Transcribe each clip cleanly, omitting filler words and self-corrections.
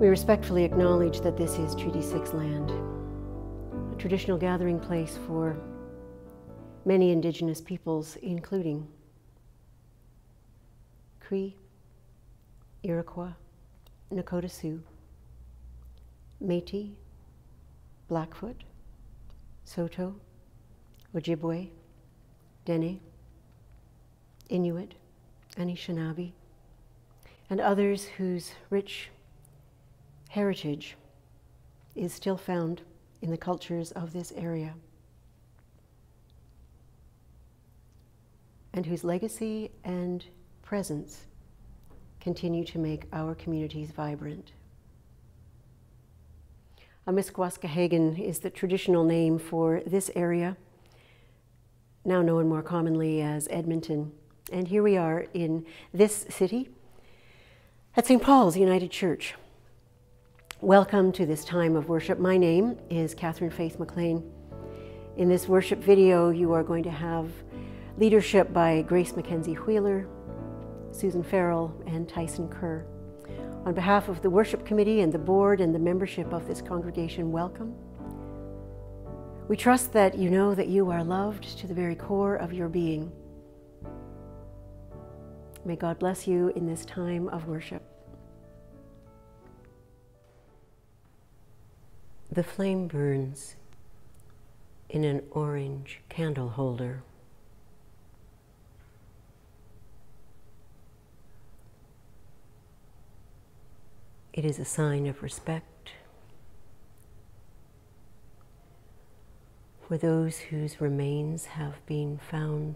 We respectfully acknowledge that this is Treaty 6 land, a traditional gathering place for many Indigenous peoples, including Cree, Iroquois, Nakota Sioux, Métis, Blackfoot, Saulteaux, Ojibwe, Dene, Inuit, Anishinaabe, and others whose rich heritage is still found in the cultures of this area, and whose legacy and presence continue to make our communities vibrant. Amiskwaskahagan is the traditional name for this area, now known more commonly as Edmonton. And here we are in this city at St. Paul's United Church. Welcome to this time of worship. My name is Catherine Faith McLean. In this worship video, you are going to have leadership by Grace Mackenzie Wheeler, Susan Farrell, and Tyson Kerr. On behalf of the worship committee and the board and the membership of this congregation, welcome. We trust that you know that you are loved to the very core of your being. May God bless you in this time of worship. The flame burns in an orange candle holder. It is a sign of respect for those whose remains have been found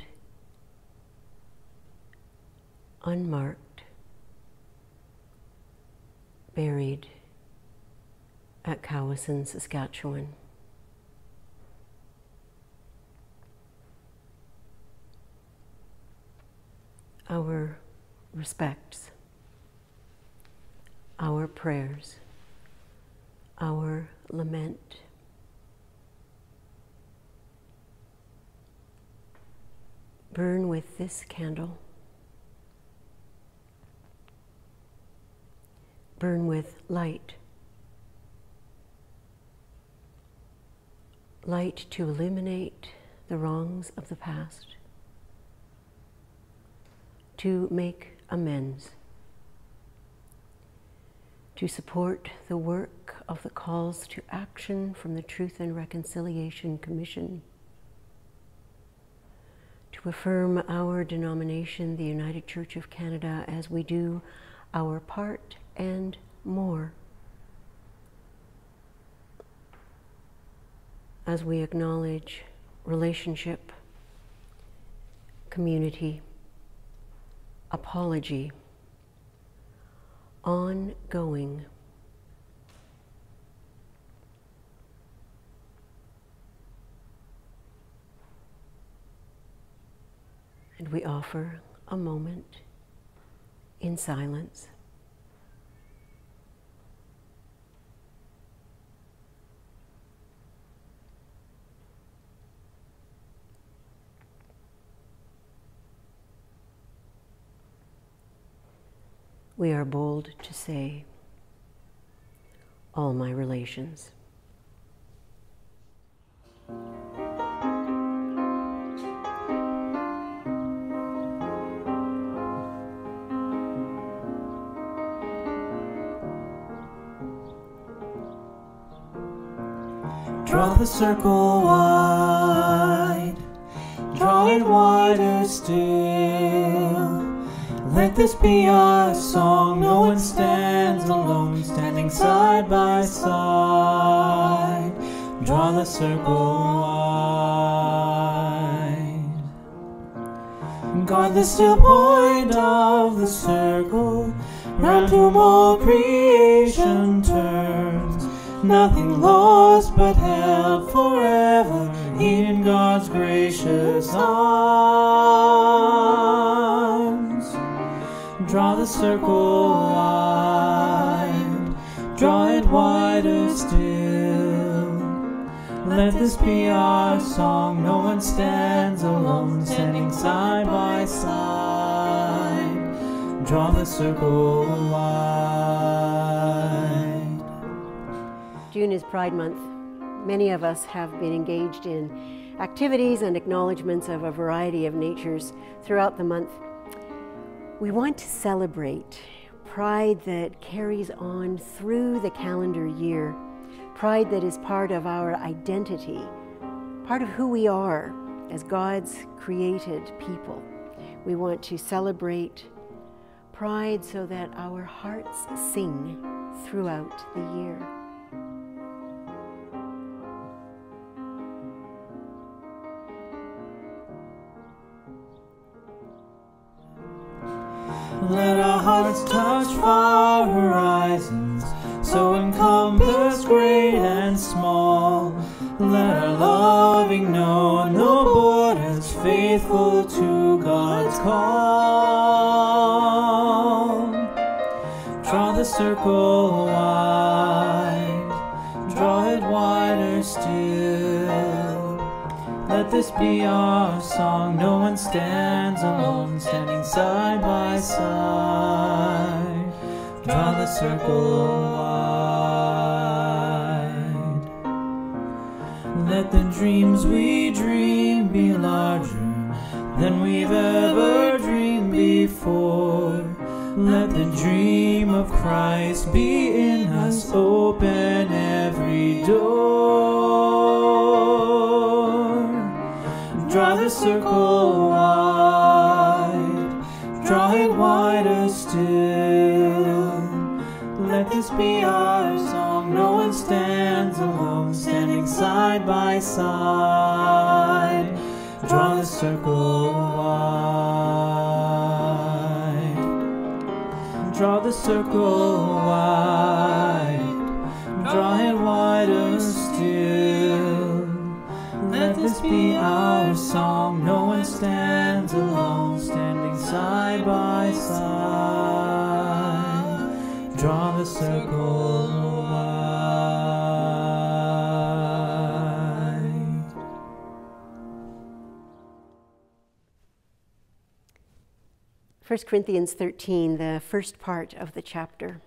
unmarked, buried at Cowichan, Saskatchewan. Our respects, our prayers, our lament. Burn with this candle. Burn with light. Light to illuminate the wrongs of the past, to make amends, to support the work of the calls to action from the Truth and Reconciliation Commission, to affirm our denomination, the United Church of Canada, as we do our part and more, as we acknowledge relationship, community, apology, ongoing, and we offer a moment in silence. We are bold to say, all my relations. Draw the circle wide, draw it wider still. Let this be our song, no one stands alone, standing side by side. Draw the circle wide. Guard the still point of the circle, round whom all creation turns. Nothing lost but held forever in God's gracious arms. Draw the circle wide, draw it wider still. Let this be our song, no one stands alone, standing side by side. Draw the circle wide. June is Pride Month. Many of us have been engaged in activities and acknowledgements of a variety of natures throughout the month. We want to celebrate pride that carries on through the calendar year, pride that is part of our identity, part of who we are as God's created people. We want to celebrate pride so that our hearts sing throughout the year. Let our hearts touch far horizons, so encompass great and small. Let our loving know no borders, faithful to God's call. Draw the circle wide, draw it wider still. Let this be our song, no one stands alone, standing side by side. Draw the circle wide. Let the dreams we dream be larger than we've ever dreamed before. Let the dream of Christ be in us, open every door. Draw the circle wide, draw it wider still. Let this be our song, no one stands alone, standing side by side. Draw the circle wide, draw the circle wide, draw it wider still. Let this be our song, no one stands alone, standing side by side. Draw the circle wide. 1 Corinthians 13, the first part of the chapter.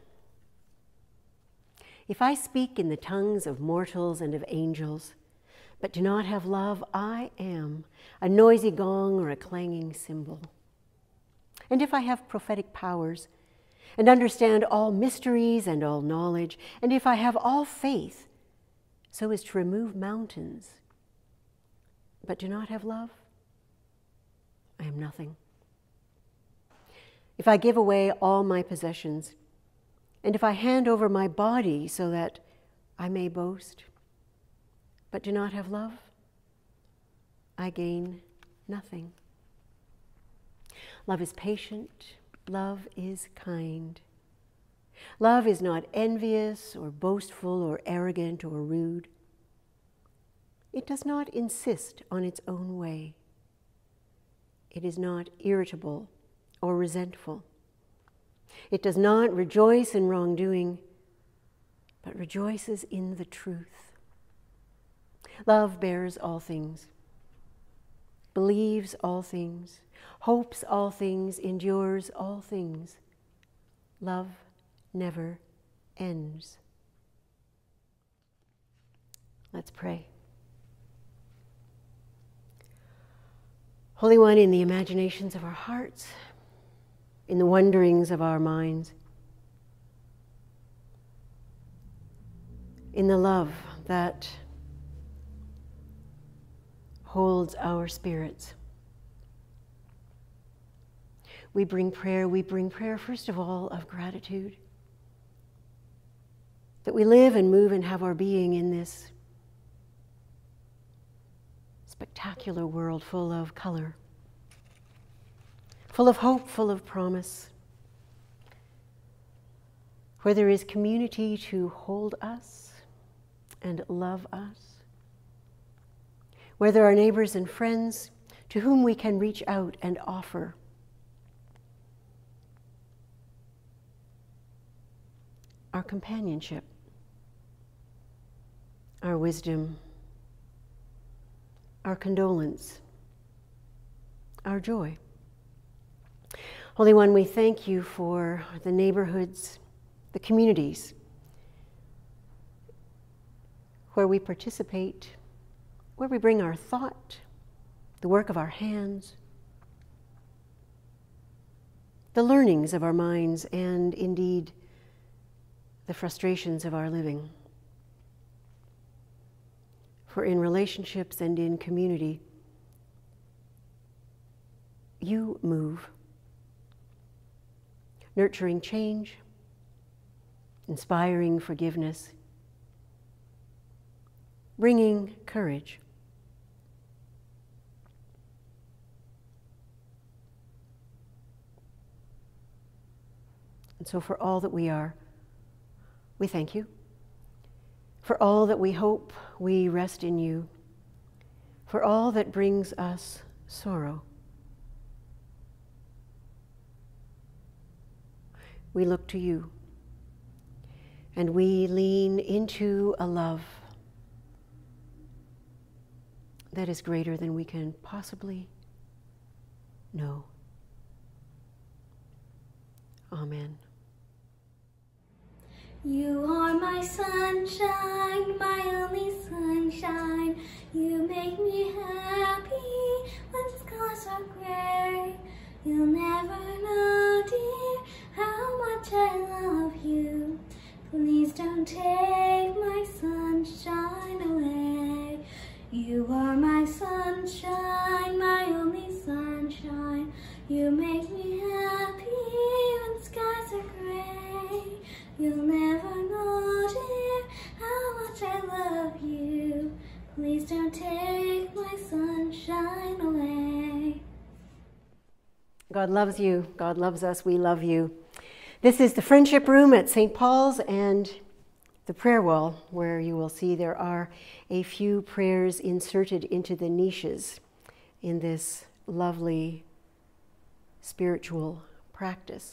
If I speak in the tongues of mortals and of angels, but do not have love, I am a noisy gong or a clanging cymbal. And if I have prophetic powers, and understand all mysteries and all knowledge, and if I have all faith, so as to remove mountains, but do not have love, I am nothing. If I give away all my possessions, and if I hand over my body so that I may boast, but do not have love, I gain nothing. Love is patient, love is kind. Love is not envious or boastful or arrogant or rude. It does not insist on its own way. It is not irritable or resentful. It does not rejoice in wrongdoing, but rejoices in the truth. Love bears all things, believes all things, hopes all things, endures all things. Love never ends. Let's pray. Holy One, in the imaginations of our hearts, in the wonderings of our minds, in the love that holds our spirits, we bring prayer first of all of gratitude, that we live and move and have our being in this spectacular world full of color, full of hope, full of promise, where there is community to hold us and love us, where there are neighbors and friends to whom we can reach out and offer our companionship, our wisdom, our condolence, our joy. Holy One, we thank you for the neighborhoods, the communities where we participate, where we bring our thought, the work of our hands, the learnings of our minds, and indeed the frustrations of our living. For in relationships and in community, you move, nurturing change, inspiring forgiveness, bringing courage. And so for all that we are, we thank you. For all that we hope, we rest in you. For all that brings us sorrow, we look to you, and we lean into a love that is greater than we can possibly know. Amen. You are my sunshine, my only sunshine. You make me happy when skies are gray. You'll never know, dear, how much I love you. Please don't take my sunshine away. You are my sunshine, my only sunshine. You make me happy when skies are gray. You'll never know, dear, how much I love you. Please don't take my sunshine away. God loves you. God loves us. We love you. This is the Friendship Room at St. Paul's and the prayer wall, where you will see there are a few prayers inserted into the niches in this lovely spiritual practice.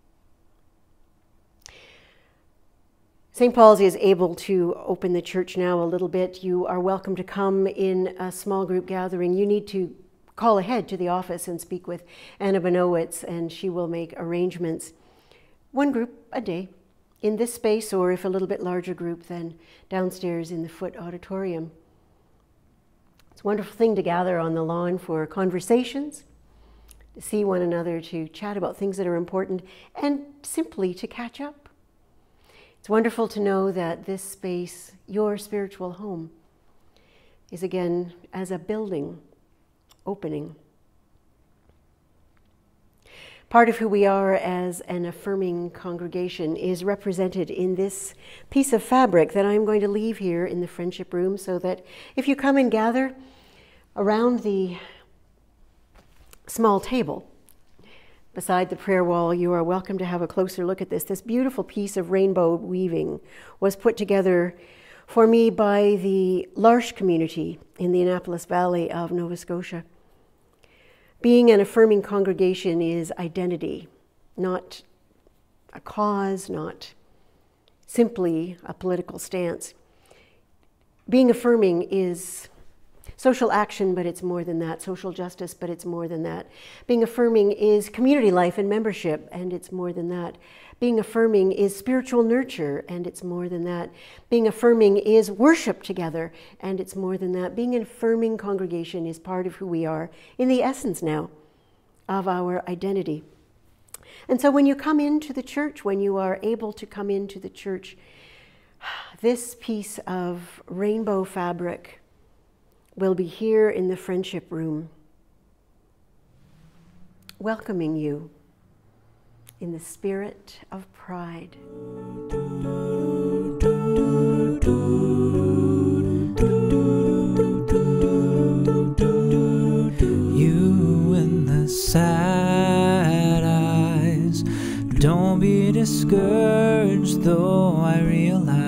St. Paul's is able to open the church now a little bit. You are welcome to come in a small group gathering. You need to call ahead to the office and speak with Anna Benowitz, and she will make arrangements. One group a day in this space, or if a little bit larger group, then downstairs in the Foot Auditorium. It's a wonderful thing to gather on the lawn for conversations, to see one another, to chat about things that are important, and simply to catch up. It's wonderful to know that this space, your spiritual home, is again as a building opening. Part of who we are as an affirming congregation is represented in this piece of fabric that I'm going to leave here in the Friendship Room, so that if you come and gather around the small table beside the prayer wall, you are welcome to have a closer look at this. This beautiful piece of rainbow weaving was put together for me by the L'Arche community in the Annapolis Valley of Nova Scotia. Being an affirming congregation is identity, not a cause, not simply a political stance. Being affirming is social action, but it's more than that. Social justice, but it's more than that. Being affirming is community life and membership, and it's more than that. Being affirming is spiritual nurture, and it's more than that. Being affirming is worship together, and it's more than that. Being an affirming congregation is part of who we are, in the essence now of our identity. And so when you come into the church, when you are able to come into the church, this piece of rainbow fabric will be here in the Friendship Room, welcoming you in the spirit of pride. You and the sad eyes, don't be discouraged, though I realize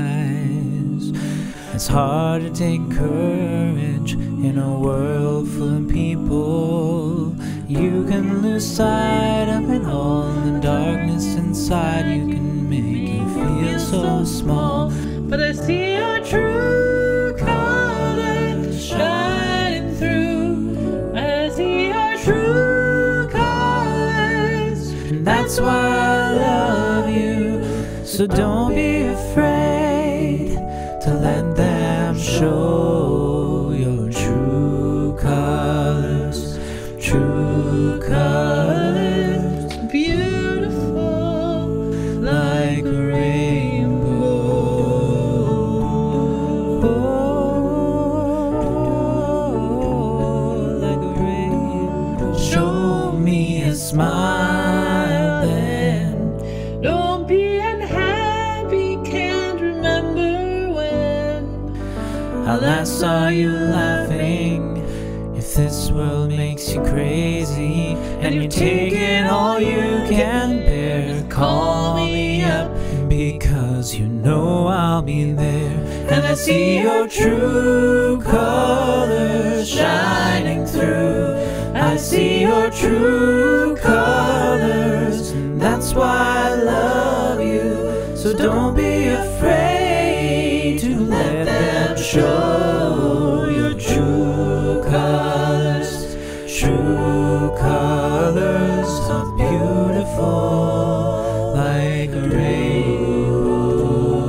it's hard to take courage in a world full of people. You can lose sight of it all, and the darkness inside you can make you feel so small. But I see your true colors shining through. I see your true colors, and that's why I love you. So don't be afraid to let them show your true colors, true colors, beautiful like a rainbow. Oh, like a rainbow. Show me a smile then. Don't be unhappy, can't remember when I last saw you laughing. If this world makes you crazy and you're taking all you can bear, call me up, because you know I'll be there. And I see your true colors shining through. I see your true colors, and that's why I love you. So don't be afraid to let them show your true colors. True colors are beautiful like a rainbow.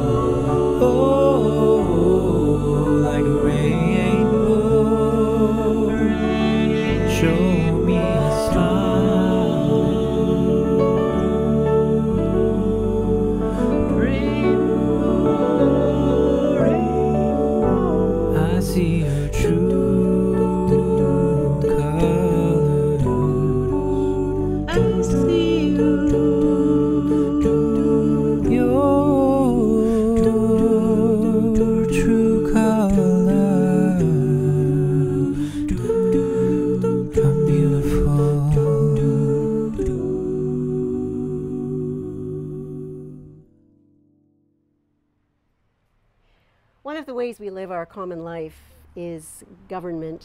Oh, like a rainbow. Show me a smile. Rainbow, rainbow. I see your true colors. I see your true colors. I'm beautiful. One of the ways we live our common life is government.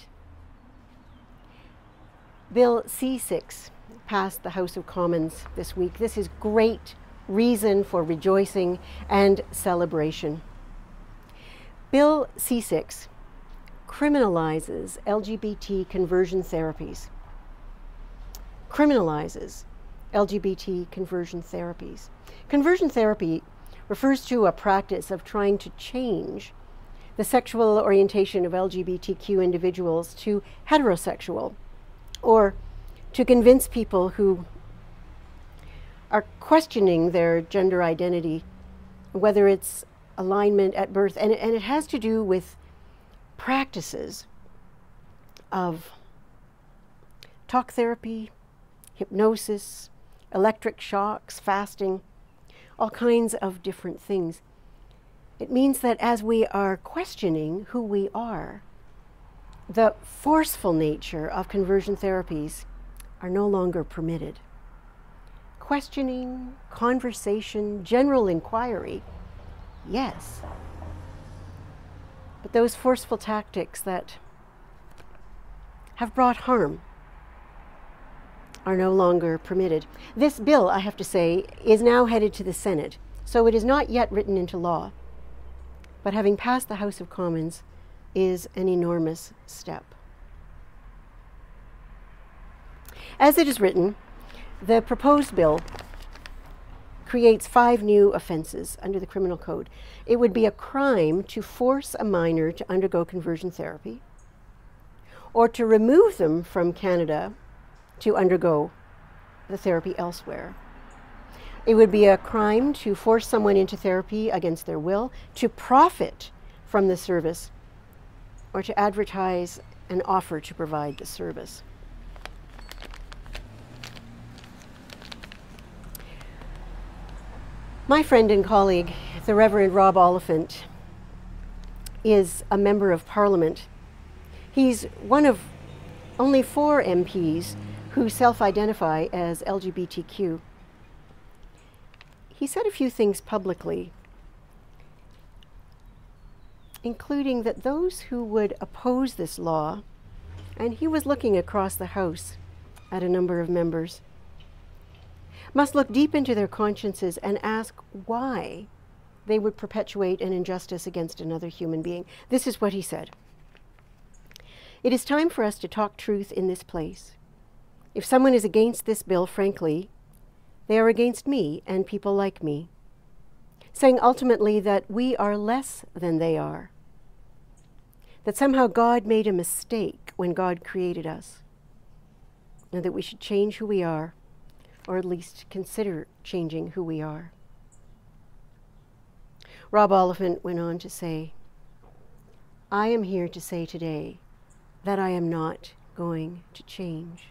Bill C6 passed the House of Commons this week. This is great reason for rejoicing and celebration. Bill C6 criminalizes LGBT conversion therapies. Criminalizes LGBT conversion therapies. Conversion therapy refers to a practice of trying to change the sexual orientation of LGBTQ individuals to heterosexual, or to convince people who are questioning their gender identity, whether it's alignment at birth, and it has to do with practices of talk therapy, hypnosis, electric shocks, fasting, all kinds of different things. It means that as we are questioning who we are, the forceful nature of conversion therapies are no longer permitted. Questioning, conversation, general inquiry, yes. But those forceful tactics that have brought harm are no longer permitted. This bill, I have to say, is now headed to the Senate, so it is not yet written into law. But having passed the House of Commons is an enormous step. As it is written, the proposed bill creates 5 new offenses under the criminal code. It would be a crime to force a minor to undergo conversion therapy, or to remove them from Canada to undergo the therapy elsewhere. It would be a crime to force someone into therapy against their will, to profit from the service, or to advertise an offer to provide the service. My friend and colleague, the Reverend Rob Oliphant, is a member of Parliament. He's one of only 4 MPs who self-identify as LGBTQ. He said a few things publicly, including that those who would oppose this law, and he was looking across the House at a number of members, must look deep into their consciences and ask why they would perpetuate an injustice against another human being. This is what he said. It is time for us to talk truth in this place. If someone is against this bill, frankly, they are against me and people like me, saying ultimately that we are less than they are. that somehow God made a mistake when God created us, and that we should change who we are, or at least consider changing who we are. Rob Oliphant went on to say, I am here to say today that I am not going to change.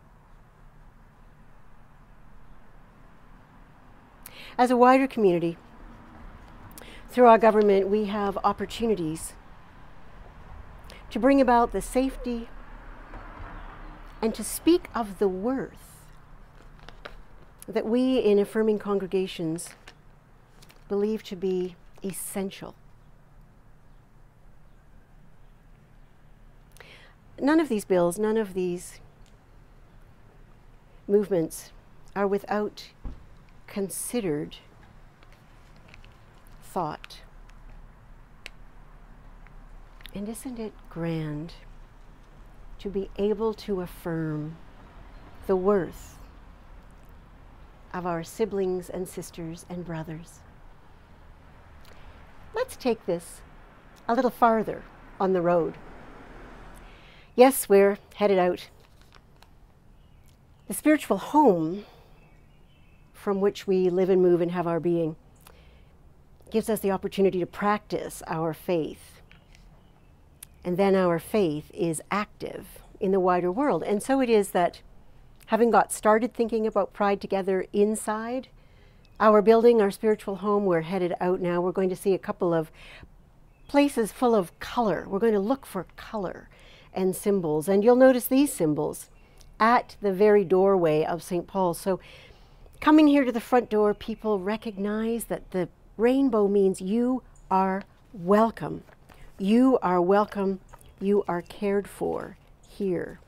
As a wider community, through our government, we have opportunities to bring about the safety and to speak of the worth that we in affirming congregations believe to be essential. None of these bills, none of these movements are without considered thought. And isn't it grand to be able to affirm the worth of our siblings and sisters and brothers? Let's take this a little farther on the road. Yes, we're headed out. The spiritual home from which we live and move and have our being gives us the opportunity to practice our faith. And then our faith is active in the wider world. And so it is that, having got started thinking about Pride together inside our building, our spiritual home, we're headed out now. We're going to see a couple of places full of color. We're going to look for color and symbols. And you'll notice these symbols at the very doorway of St. Paul's. So coming here to the front door, people recognize that the rainbow means you are welcome. You are welcome. You are cared for here.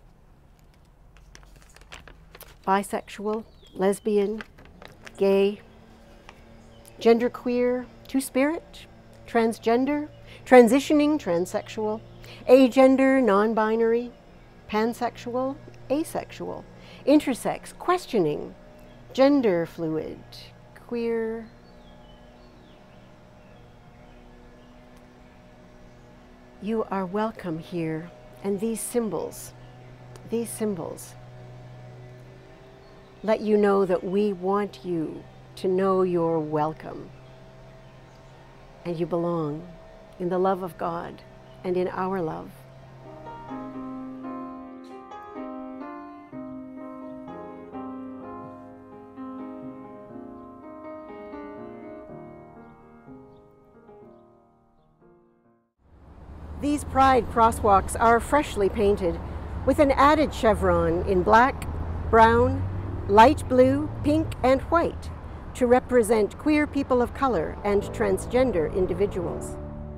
Bisexual, lesbian, gay, genderqueer, two-spirit, transgender, transitioning, transsexual, agender, non-binary, pansexual, asexual, intersex, questioning, gender fluid, queer. You are welcome here, and these symbols let you know that we want you to know you're welcome and you belong in the love of God and in our love. These Pride crosswalks are freshly painted with an added chevron in black, brown, light blue, pink, and white to represent queer people of color and transgender individuals.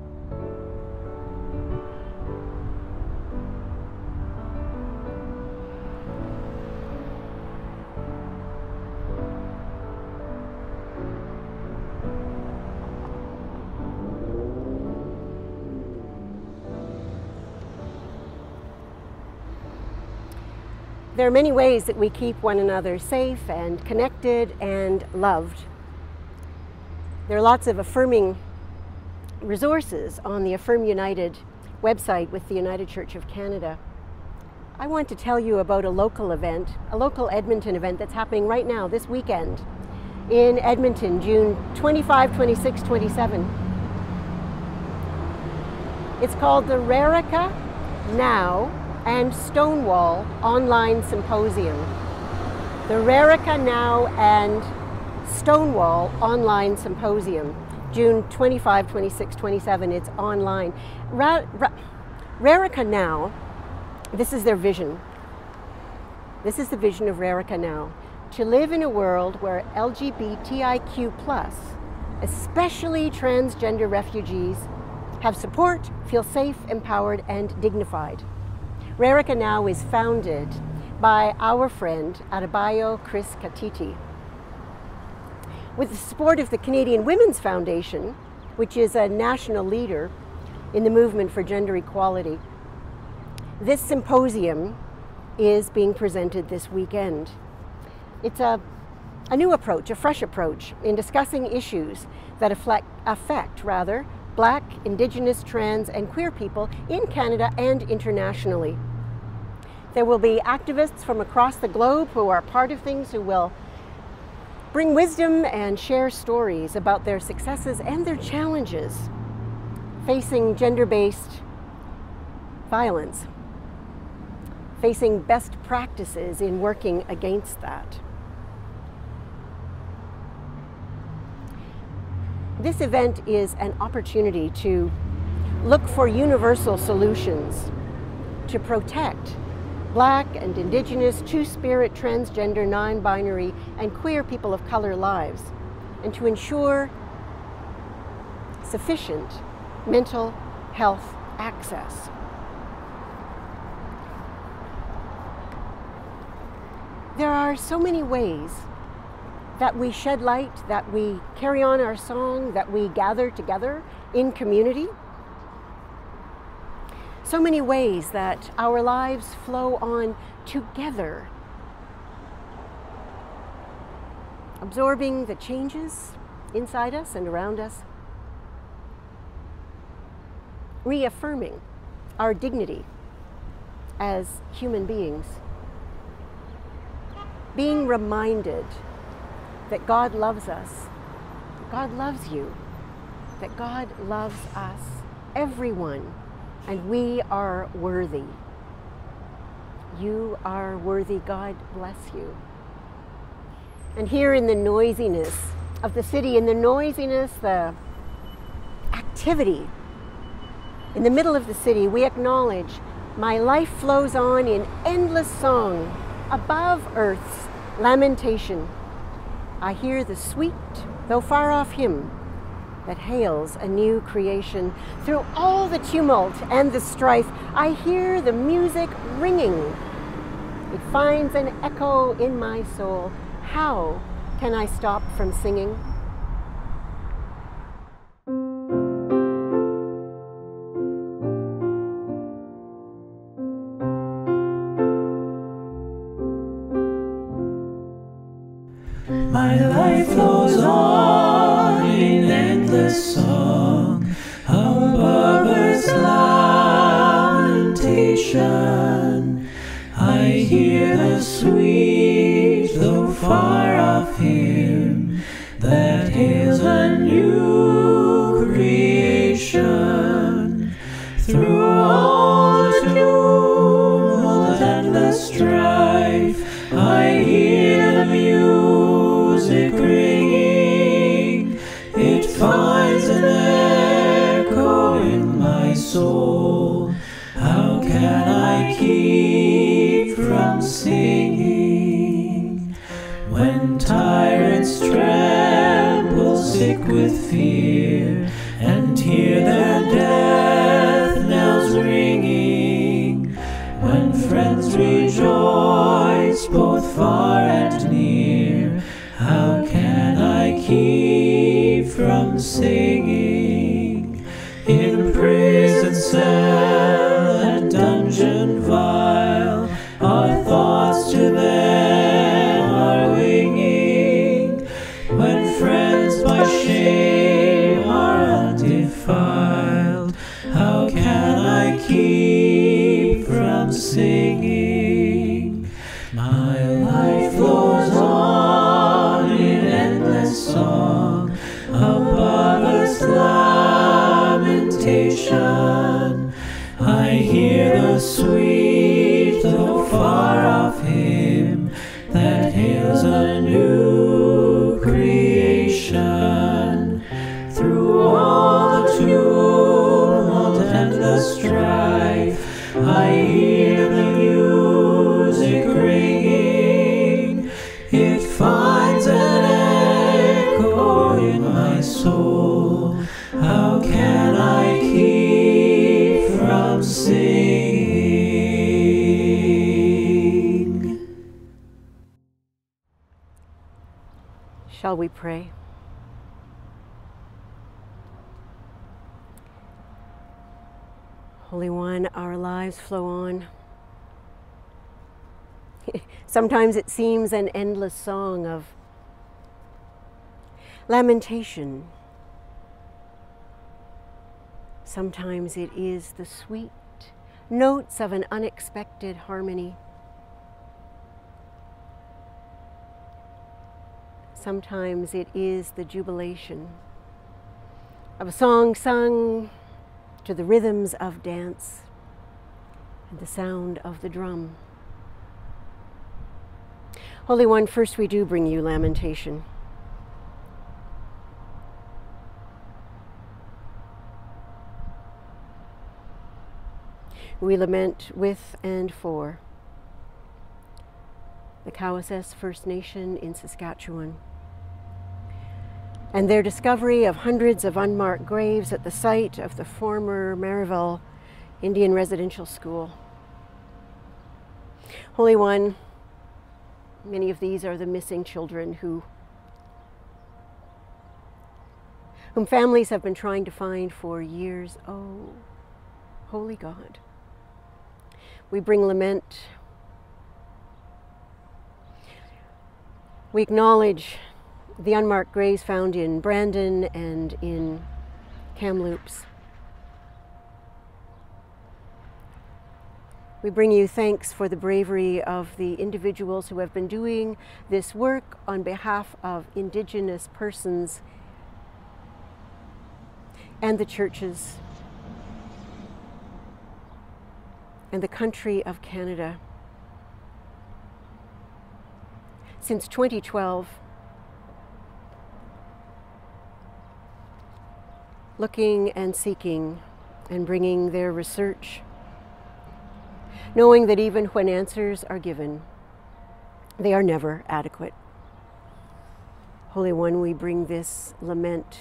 There are many ways that we keep one another safe and connected and loved. There are lots of affirming resources on the Affirm United website with the United Church of Canada. I want to tell you about a local event, a local Edmonton event that's happening right now, this weekend, in Edmonton, June 25, 26, 27. It's called the Rarica Now and Stonewall Online Symposium. The Rarica Now and Stonewall Online Symposium, June 25, 26, 27. It's online. Rarica Now, this is their vision. This is the vision of Rarica Now. To live in a world where LGBTIQ+, especially transgender refugees, have support, feel safe, empowered, and dignified. Rarica Now is founded by our friend Adebayo Chris Katiti. With the support of the Canadian Women's Foundation, which is a national leader in the movement for gender equality, this symposium is being presented this weekend. It's a new approach, a fresh approach in discussing issues that affect Black, Indigenous, trans, and queer people in Canada and internationally. There will be activists from across the globe who are part of things, who will bring wisdom and share stories about their successes and their challenges facing gender-based violence, facing best practices in working against that. This event is an opportunity to look for universal solutions to protect Black and Indigenous, Two-Spirit, transgender, non-binary, and queer people of color lives, and to ensure sufficient mental health access. There are so many ways that we shed light, that we carry on our song, that we gather together in community. So many ways that our lives flow on together, absorbing the changes inside us and around us, reaffirming our dignity as human beings, being reminded that God loves us, that God loves you, that God loves us, everyone, and we are worthy. You are worthy. God bless you. And here in the noisiness of the city, in the noisiness, the activity, in the middle of the city, we acknowledge my life flows on in endless song above earth's lamentation. I hear the sweet, though far off hymn that hails a new creation. Through all the tumult and the strife, I hear the music ringing. It finds an echo in my soul. How can I stop from singing? My life flows on in endless song above earth's lamentation. I hear the sweet, though far off hymn that hails a new creation. Through all the tumult and the strife, I hear the music ringing. It finds an echo in my soul. How can I keep from singing? When tyrants tremble sick with fear and hear their death knells ringing, when friends rejoice both far and near, how can I keep from singing? In prison cell and dungeon vile, our thoughts to them are winging. When friends by shame are undefiled, how can I keep from singing? My life flows on in endless song above earth's lamentation. I hear the sweet, though far off hymn that hails a new creation. Through all the tumult and the strife, I hear the music ringing. It finds an echo in my soul. How can I keep from singing? Shall we pray? Holy One, our lives flow on. Sometimes it seems an endless song of lamentation, Sometimes it is the sweet notes of an unexpected harmony. Sometimes it is the jubilation of a song sung to the rhythms of dance and the sound of the drum. Holy One, first we do bring you lamentation. We lament with and for the Cowessess First Nation in Saskatchewan and their discovery of hundreds of unmarked graves at the site of the former Marival Indian Residential School. Holy One, many of these are the missing children whom families have been trying to find for years. Oh, Holy God. We bring lament. We acknowledge the unmarked graves found in Brandon and in Kamloops. We bring you thanks for the bravery of the individuals who have been doing this work on behalf of Indigenous persons and the churches and the country of Canada. Since 2012, looking and seeking and bringing their research, knowing that even when answers are given, they are never adequate. Holy One, we bring this lament.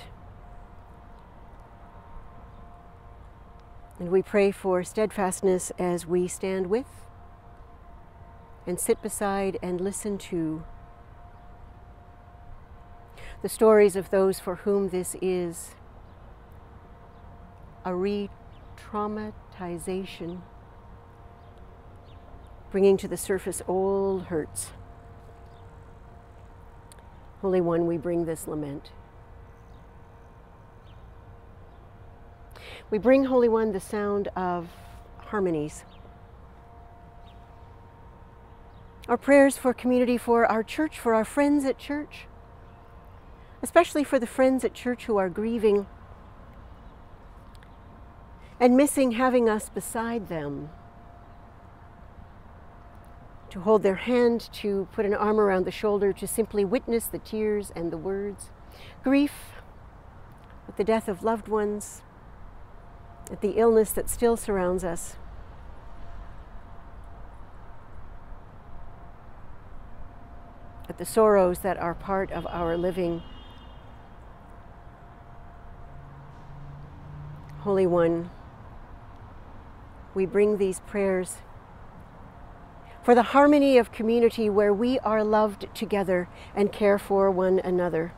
And we pray for steadfastness as we stand with and sit beside and listen to the stories of those for whom this is a re-traumatization, bringing to the surface old hurts. Holy One, we bring this lament. We bring, Holy One, the sound of harmonies. Our prayers for community, for our church, for our friends at church, especially for the friends at church who are grieving and missing having us beside them, to hold their hand, to put an arm around the shoulder, to simply witness the tears and the words. Grief at the death of loved ones, at the illness that still surrounds us. At the sorrows that are part of our living. Holy One, we bring these prayers for the harmony of community where we are loved together and care for one another.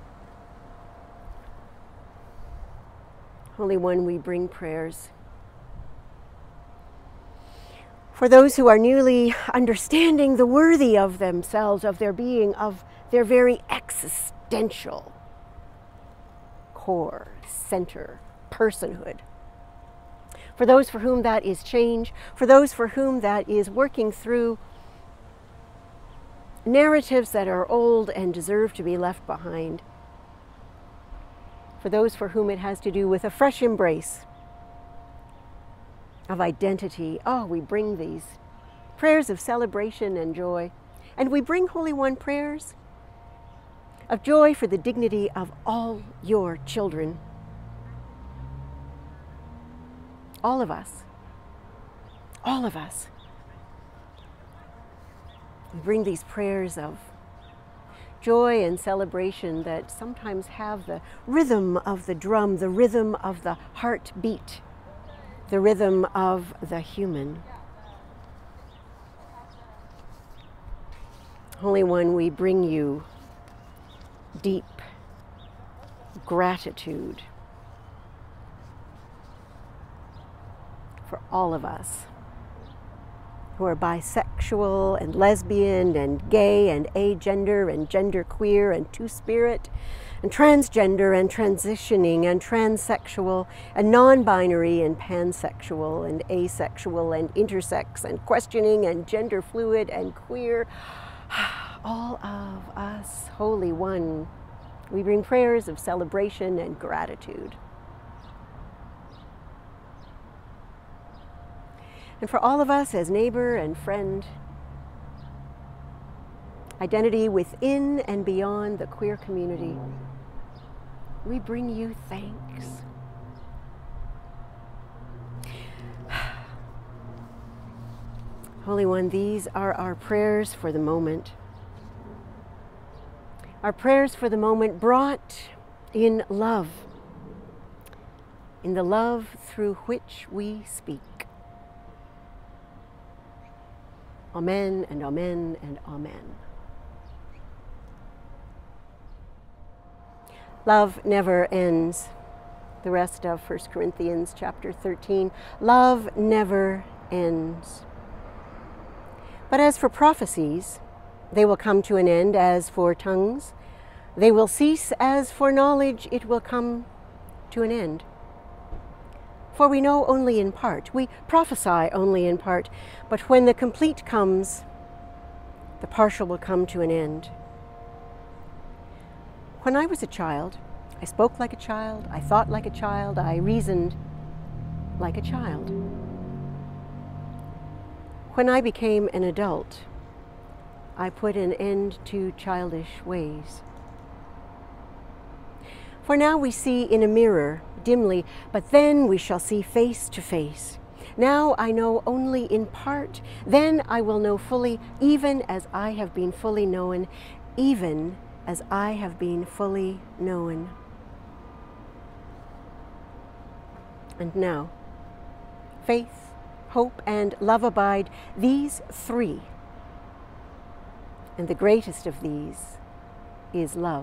Holy One, we bring prayers for those who are newly understanding the worthy of themselves, of their being, of their very existential core, center, personhood. For those for whom that is change, for those for whom that is working through narratives that are old and deserve to be left behind. For those for whom it has to do with a fresh embrace of identity. Oh, we bring these prayers of celebration and joy. And we bring, Holy One, prayers of joy for the dignity of all your children. All of us. All of us. We bring these prayers of joy and celebration that sometimes have the rhythm of the drum, the rhythm of the heartbeat, the rhythm of the human. Holy One, we bring you deep gratitude for all of us who are bisexual and lesbian and gay and agender and genderqueer and two-spirit and transgender and transitioning and transsexual and non-binary and pansexual and asexual and intersex and questioning and gender fluid and queer. All of us, Holy One, we bring prayers of celebration and gratitude. And for all of us as neighbor and friend, identity within and beyond the queer community, we bring you thanks. Holy One, these are our prayers for the moment. Our prayers for the moment brought in love, in the love through which we speak. Amen and amen and amen. Love never ends. The rest of 1 Corinthians chapter 13. Love never ends. But as for prophecies, they will come to an end. As for tongues, they will cease. As for knowledge, it will come to an end. For we know only in part, we prophesy only in part, but when the complete comes, the partial will come to an end. When I was a child, I spoke like a child, I thought like a child, I reasoned like a child. When I became an adult, I put an end to childish ways. For now we see in a mirror, dimly, but then we shall see face to face. Now I know only in part, then I will know fully, even as I have been fully known, even as I have been fully known. And now, faith, hope, and love abide, these three. And the greatest of these is love.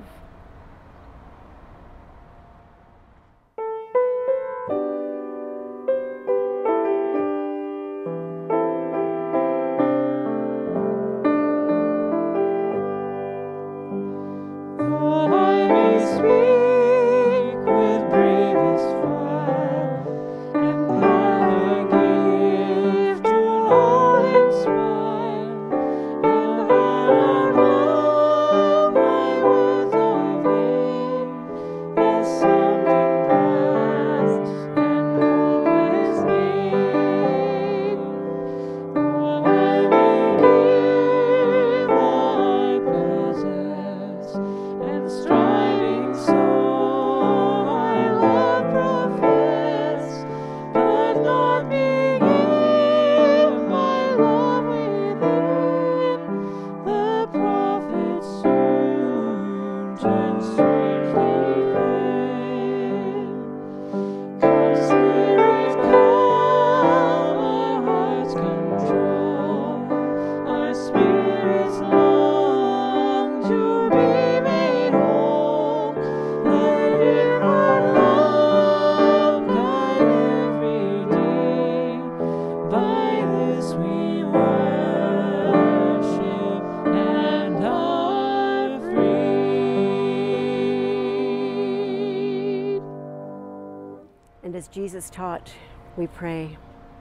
And as Jesus taught, we pray.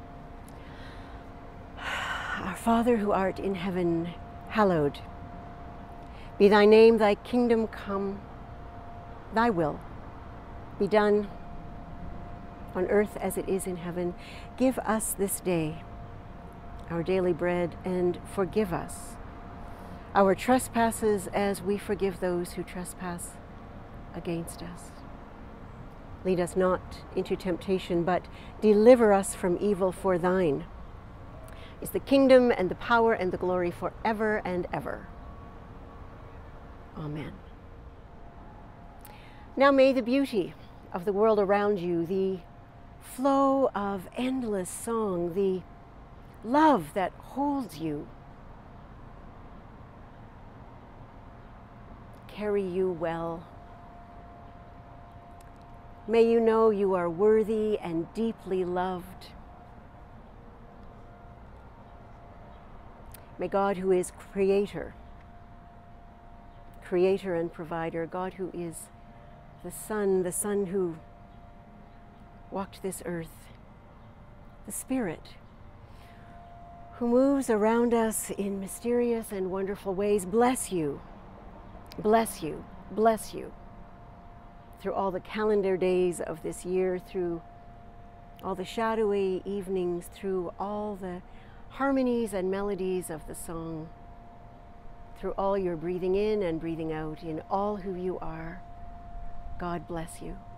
Our Father who art in heaven, hallowed be thy name, thy kingdom come, thy will be done on earth as it is in heaven. Give us this day our daily bread, and forgive us our trespasses as we forgive those who trespass against us. Lead us not into temptation, but deliver us from evil. For thine is the kingdom and the power and the glory forever and ever. Amen. Now may the beauty of the world around you, the flow of endless song, the love that holds you, carry you well. May you know you are worthy and deeply loved. May God, who is creator and provider, God who is the Son who walked this earth, the Spirit who moves around us in mysterious and wonderful ways, bless you, bless you, bless you through all the calendar days of this year, through all the shadowy evenings, through all the harmonies and melodies of the song, through all your breathing in and breathing out, in all who you are. God bless you.